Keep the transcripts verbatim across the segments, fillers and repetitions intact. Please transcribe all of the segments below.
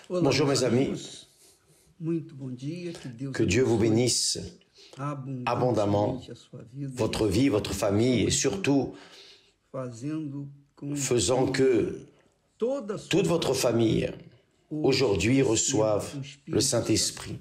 Bonjour mes amis, que Dieu vous bénisse abondamment, votre vie, votre famille et surtout faisant que toute votre famille aujourd'hui reçoive le Saint-Esprit.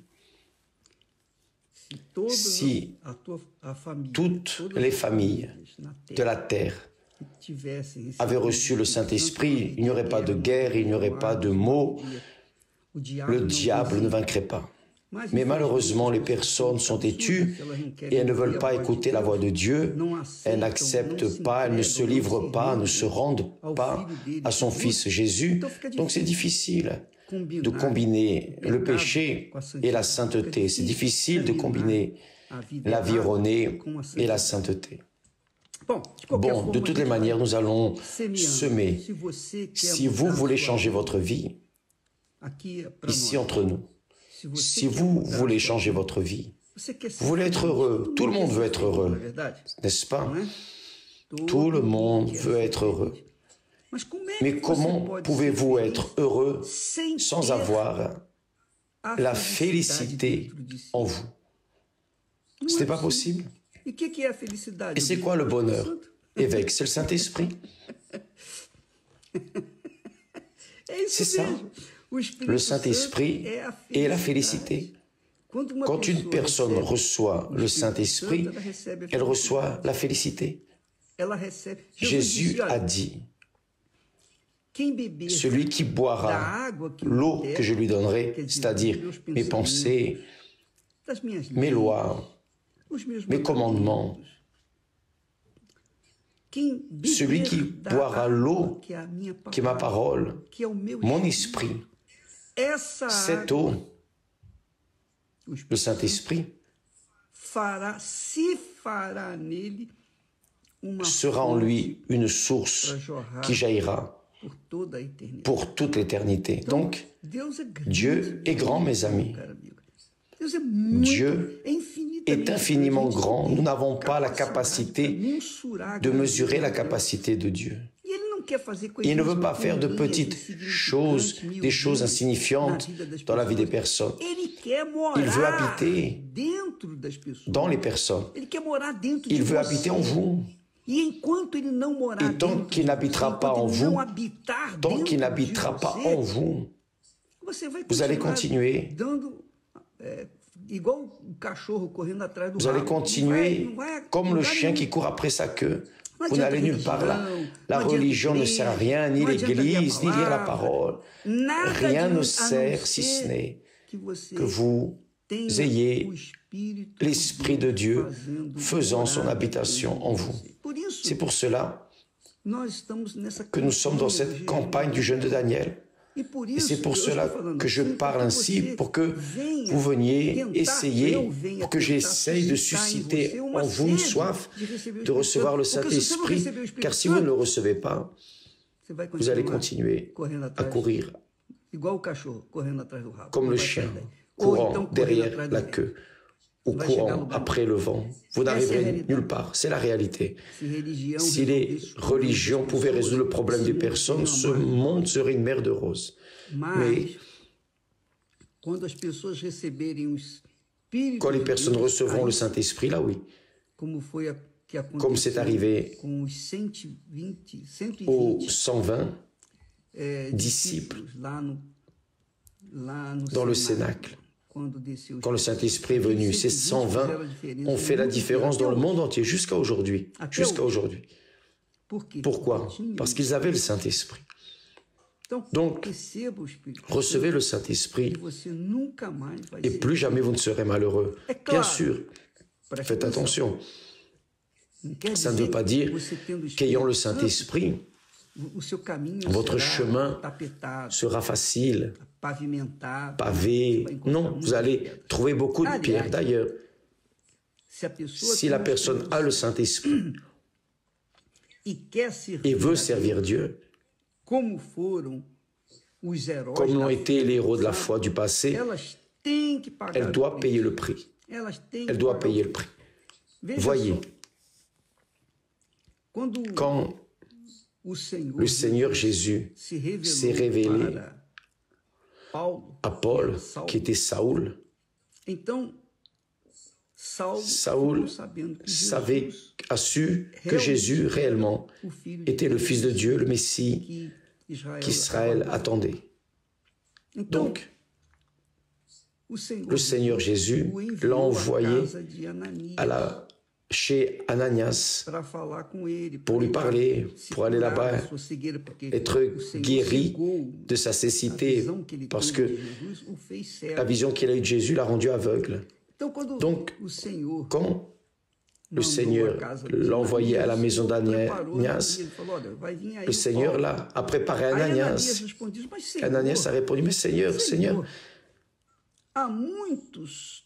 Si toutes les familles de la terre avaient reçu le Saint-Esprit, il n'y aurait pas de guerre, il n'y aurait pas de maux, le diable ne vaincrait pas. Mais malheureusement, les personnes sont têtues et elles ne veulent pas écouter la voix de Dieu, elles n'acceptent pas, elles ne se livrent pas, ne se rendent pas à son Fils Jésus. Donc c'est difficile de combiner le péché et la sainteté. C'est difficile de combiner la vie erronée et la sainteté. Bon, de toutes les manières, nous allons semer. Si vous voulez changer votre vie, ici entre nous, si vous voulez changer votre vie, vous voulez être heureux, tout le monde veut être heureux, n'est-ce pas? Tout le monde veut être heureux. Mais comment pouvez-vous être heureux sans avoir la félicité en vous? Ce n'est pas possible. Et c'est quoi le bonheur? Évêque, c'est le Saint-Esprit. C'est ça. Le Saint-Esprit est la félicité. Quand une personne reçoit le Saint-Esprit, elle reçoit la félicité. Jésus a dit, celui qui boira l'eau que je lui donnerai, c'est-à-dire mes pensées, mes lois, mes commandements, celui qui boira l'eau qui est ma parole, mon esprit, cette eau, le Saint-Esprit, sera en lui une source qui jaillira pour toute l'éternité. Donc, Dieu est grand, mes amis. Dieu est infiniment grand. Nous n'avons pas la capacité de mesurer la capacité de Dieu. Il ne veut pas faire de petites choses, des choses insignifiantes dans la vie des personnes. Il veut habiter dans les personnes. Il veut habiter en vous. Et tant qu'il n'habitera pas en vous, tant qu'il n'habitera pas en vous, vous allez continuer. Vous allez continuer comme le chien qui court après sa queue. Vous n'allez nulle part là. La religion ne sert à rien, ni l'église, ni lire la parole. Rien ne sert si ce n'est que vous ayez l'Esprit de Dieu faisant son habitation en vous. C'est pour cela que nous sommes dans cette campagne du jeûne de Daniel. Et c'est pour cela que je parle ainsi, pour que vous veniez essayer, pour que j'essaye de susciter en vous une soif de recevoir le Saint-Esprit, car si vous ne le recevez pas, vous allez continuer à courir comme le chien, courant derrière la queue, ou courant après le vent. Vous n'arriverez nulle part, c'est la réalité. Si les religions pouvaient résoudre le problème des personnes, ce monde serait une mer de roses. Mais quand les personnes recevront le Saint-Esprit, là oui, comme c'est arrivé aux cent vingt disciples dans le Cénacle, quand le Saint-Esprit est venu, ces cent vingt ont fait la différence dans le monde entier, jusqu'à aujourd'hui. Jusqu'à aujourd'hui. Pourquoi? Parce qu'ils avaient le Saint-Esprit. Donc, recevez le Saint-Esprit et plus jamais vous ne serez malheureux. Bien sûr, faites attention. Ça ne veut pas dire qu'ayant le Saint-Esprit, votre chemin sera facile, pavé. Non, vous allez trouver beaucoup de pierres. D'ailleurs, si la personne a le Saint-Esprit et veut servir Dieu, comme l'ont été les héros de la foi du passé, elle doit payer le prix. Elle doit payer le prix. Voyez, quand le Seigneur Jésus s'est révélé à Paul, qui était Saoul. Saoul savait, a su que Jésus réellement était le Fils de Dieu, le Messie qu'Israël attendait. Donc, le Seigneur Jésus l'a envoyé à la, chez Ananias pour lui parler, pour aller là-bas, être guéri de sa cécité, parce que la vision qu'il a eue de Jésus l'a rendu aveugle. Donc, quand le Seigneur l'a envoyé à la maison d'Ananias, le Seigneur là, a préparé Ananias. Ananias a répondu, mais Seigneur, Seigneur, Há muitos,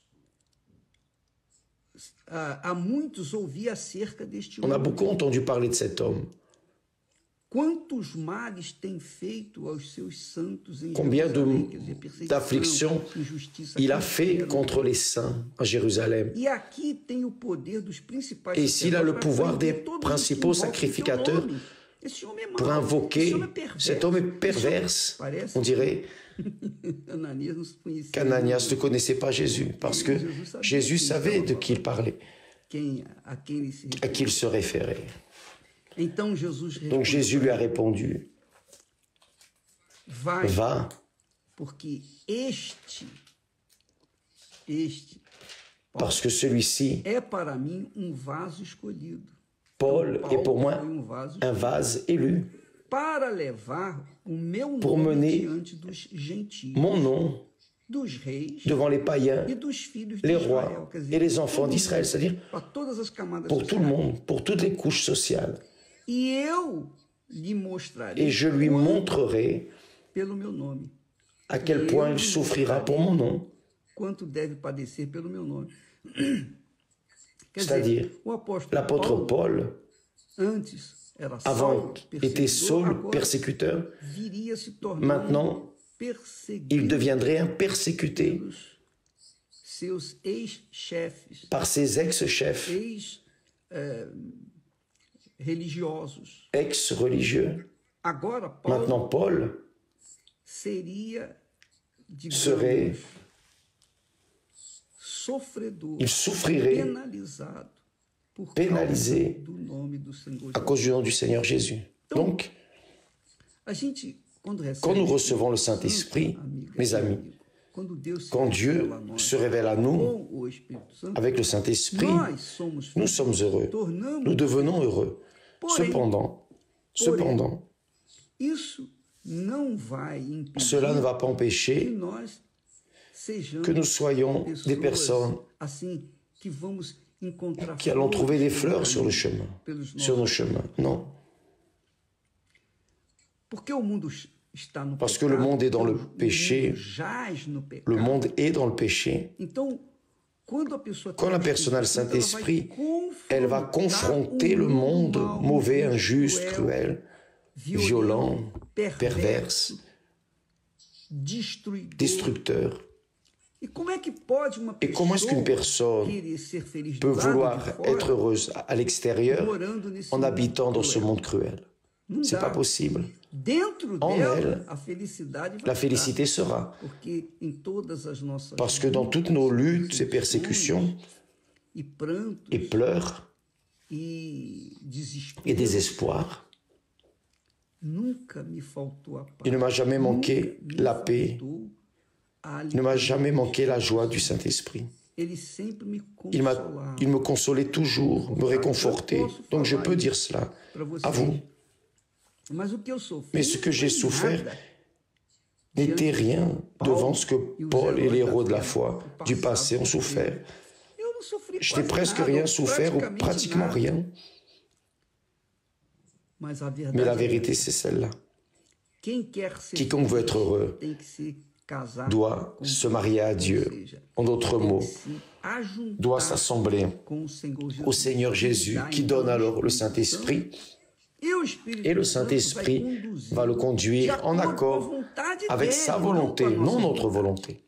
há muitos ouvi acerca deste on a beaucoup entendu parler de cet homme. Quantos males tem feito aos seus santos em Combien d'afflictions il a fait contre les saints à Jérusalem. E aqui tem o poder dos principais. Et ici, il a le pouvoir des principaux sacrificateurs pour invoquer. Cet homme est perverse. On dirait qu'Ananias ne connaissait pas Jésus, parce que Jésus savait de qui il parlait, à qui il se référait. Donc Jésus lui a répondu, va, parce que celui-ci, Paul, est pour moi un vase élu, pour mener mon nom devant les païens, les rois et les enfants d'Israël, c'est-à-dire pour tout le monde, pour toutes les couches sociales. Et je lui montrerai à quel point il souffrira pour mon nom. C'est-à-dire, l'apôtre Paul, avant était Saul, persécuteur, maintenant, il deviendrait un persécuté par ses ex-chefs, ex-religieux. Maintenant, Paul serait, il souffrirait, pénalisé à cause du nom du Seigneur Jésus. Donc, quand nous recevons le Saint-Esprit, mes amis, quand Dieu se révèle à nous avec le Saint-Esprit, nous sommes heureux, nous devenons heureux. Cependant, cependant, cela ne va pas empêcher que nous soyons des personnes qui allons trouver des fleurs sur le chemin, sur nos chemins. Non. Parce que le monde est dans le péché, le monde est dans le péché. Quand la personne a le Saint-Esprit, elle va confronter le monde mauvais, injuste, cruel, violent, perverse, destructeur. Et comment est-ce qu'une personne peut vouloir être heureuse à l'extérieur en habitant dans ce monde cruel? C'est pas possible. En elle, la félicité sera. Parce que dans toutes nos luttes et persécutions, et pleurs, et désespoir, il ne m'a jamais manqué la paix, il ne m'a jamais manqué la joie du Saint-Esprit. Il, m'a, il me consolait toujours, me réconfortait. Donc je peux dire cela à vous. Mais ce que j'ai souffert n'était rien devant ce que Paul et les héros de la foi du passé ont souffert. Je n'ai presque rien souffert ou pratiquement rien. Mais la vérité, c'est celle-là. Quiconque veut être heureux doit se marier à Dieu. En d'autres mots, doit s'assembler au Seigneur Jésus qui donne alors le Saint-Esprit. Et le Saint-Esprit va le conduire en accord avec sa volonté, non notre volonté.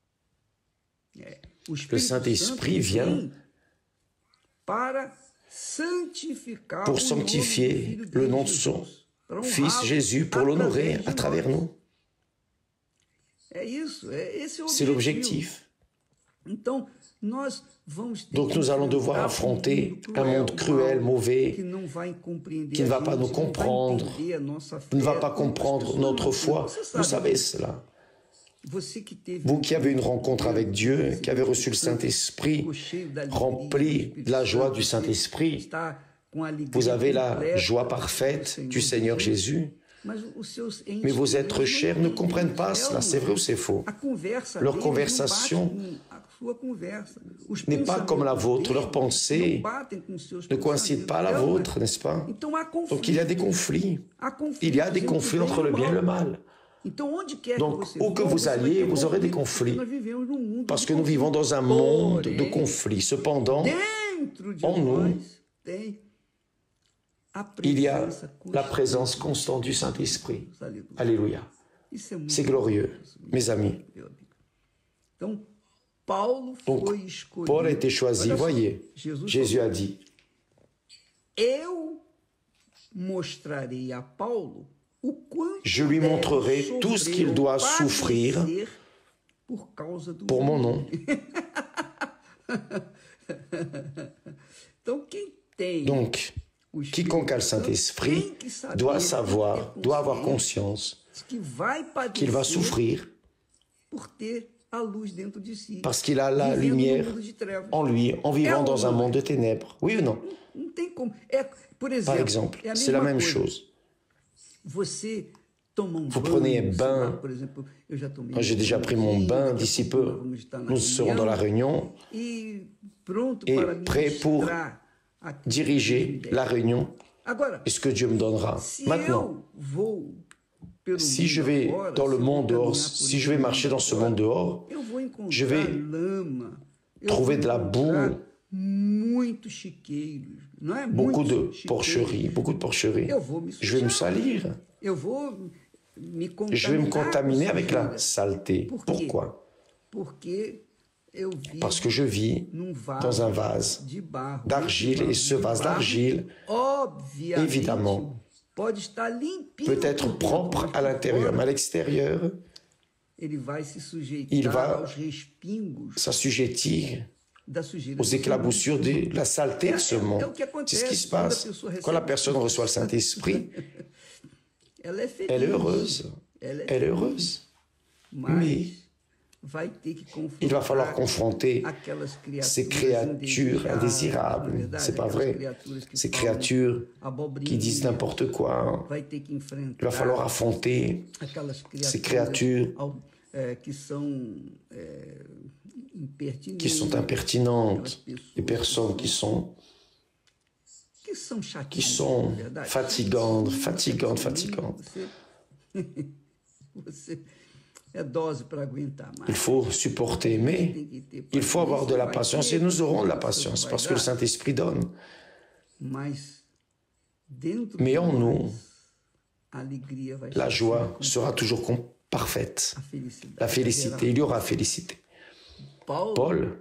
Le Saint-Esprit vient pour sanctifier le nom de son Fils Jésus, pour l'honorer à travers nous. C'est l'objectif. Donc nous allons devoir affronter un monde cruel, mauvais, qui ne va pas nous comprendre, ne va pas comprendre notre foi. Vous savez cela. Vous qui avez une rencontre avec Dieu, qui avez reçu le Saint-Esprit, rempli de la joie du Saint-Esprit, vous avez la joie parfaite du Seigneur Jésus. Mais vos êtres chers ne comprennent pas cela, c'est vrai ou c'est faux? Leur conversation n'est pas comme la vôtre, leurs pensées ne coïncident pas à la vôtre, n'est-ce pas? Donc il y a des conflits, il y a des conflits entre le bien et le mal. Donc où que vous alliez, vous aurez des conflits, parce que nous vivons dans un monde de conflits. Cependant, en nous, il y a la présence constante du Saint-Esprit. Alléluia. C'est glorieux, mes amis. Donc, Paul a été choisi. Voyez, Jésus a dit, je lui montrerai tout ce qu'il doit souffrir pour mon nom. Donc, quiconque a le Saint-Esprit doit savoir, doit avoir conscience qu'il va souffrir parce qu'il a la lumière en lui, en vivant dans un monde de ténèbres. Oui ou non? Par exemple, c'est la même chose. Vous prenez un bain. Moi, j'ai déjà pris mon bain d'ici peu. Nous serons dans la réunion et prêts pour diriger la réunion et ce que Dieu me donnera. Maintenant, si je vais dans le monde dehors, si je vais marcher dans ce monde dehors, je vais trouver de la boue, beaucoup de porcheries, beaucoup de porcheries. Je vais me salir. Je vais me contaminer avec la saleté. Pourquoi? Parce que je vis dans un vase d'argile et ce vase d'argile, évidemment, peut être propre à l'intérieur, mais à l'extérieur, il va s'assujettir aux éclaboussures de la saleté de ce monde. C'est ce qui se passe. Quand la personne reçoit le Saint-Esprit, elle est heureuse. Elle est heureuse. Mais il va falloir confronter ces créatures indésirables. C'est pas vrai. Ces créatures qui disent n'importe quoi. Il va falloir affronter ces créatures qui sont impertinentes, des personnes qui sont qui sont fatigantes, fatigantes, fatigantes. Il faut supporter, mais il faut avoir de la patience et nous aurons de la patience parce que le Saint-Esprit donne. Mais en nous, la joie sera toujours parfaite. La félicité, il y aura félicité. Paul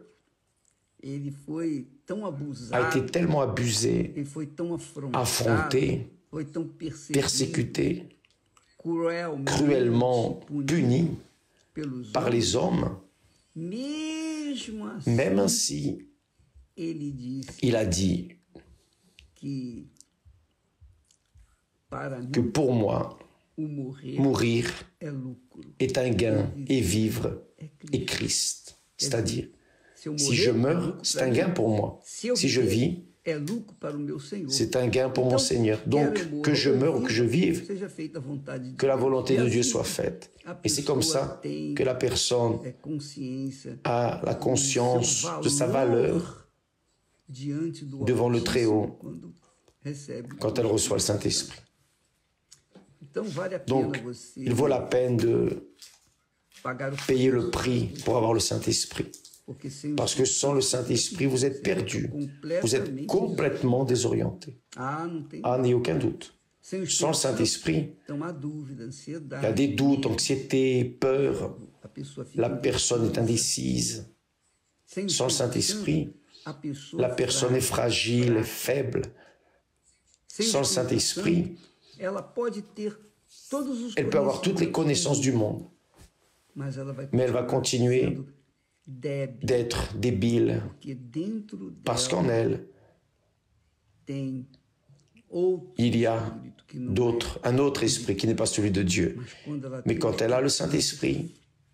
a été tellement abusé, affronté, persécuté, cruellement puni par les hommes. Même ainsi, il a dit que pour moi, mourir est un gain et vivre est Christ. C'est-à-dire, si je meurs, c'est un gain pour moi. Si je vis, c'est un gain pour mon Seigneur. Donc, que je meure ou que je vive, que la volonté de Dieu soit faite. Et c'est comme ça que la personne a la conscience de sa valeur devant le Très-Haut quand elle reçoit le Saint-Esprit. Donc, il vaut la peine de payer le prix pour avoir le Saint-Esprit. Parce que sans le Saint-Esprit, vous êtes perdu. Vous êtes complètement désorienté. Ah, il n'y a aucun doute. Sans le Saint-Esprit, il y a des doutes, anxiété, peur. La personne est indécise. Sans le Saint-Esprit, la personne est fragile, faible. Sans le Saint-Esprit, elle peut avoir toutes les connaissances du monde. mais elle va continuer d'être débile parce qu'en elle, il y a d'autres, un autre esprit qui n'est pas celui de Dieu. Mais quand elle a le Saint-Esprit,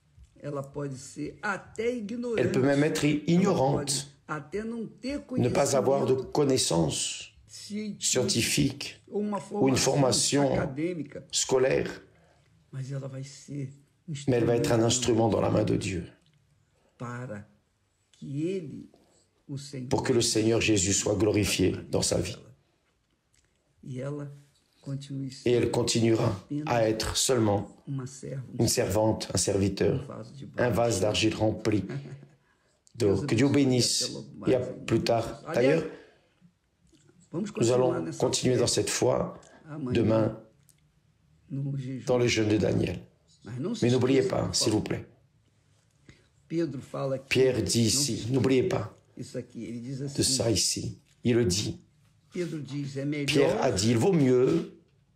elle peut même être ignorante, ne pas avoir de connaissances scientifiques ou une formation scolaire, mais elle va être un instrument dans la main de Dieu pour que le Seigneur Jésus soit glorifié dans sa vie. Et elle continuera à être seulement une servante, un serviteur, un vase d'argile rempli d'or. Que Dieu bénisse. Et à plus tard. D'ailleurs, nous allons continuer dans cette foi demain dans le jeûne de Daniel. Mais n'oubliez pas, s'il vous plaît. Pierre dit ici, n'oubliez pas de ça ici. Il le dit. Pierre a dit, il vaut mieux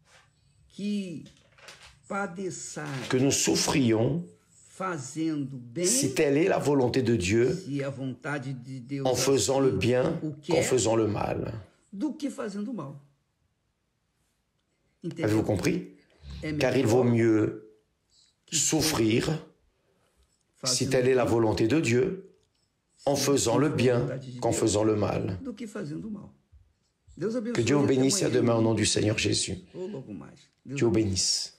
que nous souffrions si telle est la volonté de Dieu en faisant le bien qu'en faisant le mal. Avez-vous compris? Car il vaut mieux souffrir si telle est la volonté de Dieu en faisant le bien qu'en faisant le mal. Que Dieu vous bénisse et à demain au nom du Seigneur Jésus. Dieu vous bénisse.